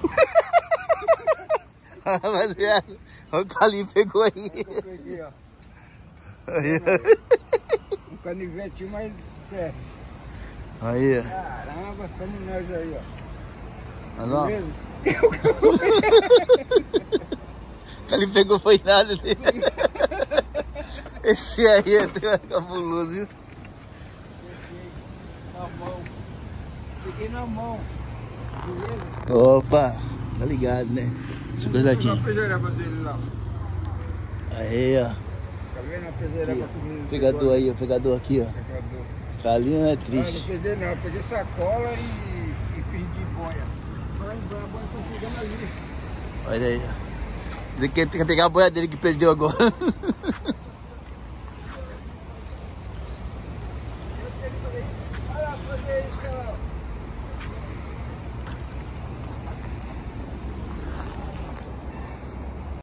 Rapaziada, olha o Carlinhos pegou aí. Eu peguei, ó. Aí, Um canivetinho, mas serve. aí. Caramba, somos nós aí, ó. Mas ó, Beleza? o Carlinhos pegou foi nada. Esse aí é cabuloso, viu? Na mão. Peguei na mão. Beleza? Opa, tá ligado, né? As coisas aqui. Uma peseireba dele lá. Aí, ó. Tá vendo a peseireba comigo? Pegador aí, ó. Pegador aqui, ó. Pegador. Carlinhos é Ah, triste. não peguei não, eu peguei sacola e perdi boia. Vai, a boia tá chegando ali. Olha aí, ó. Dizer que quer pegar a boia dele que perdeu agora.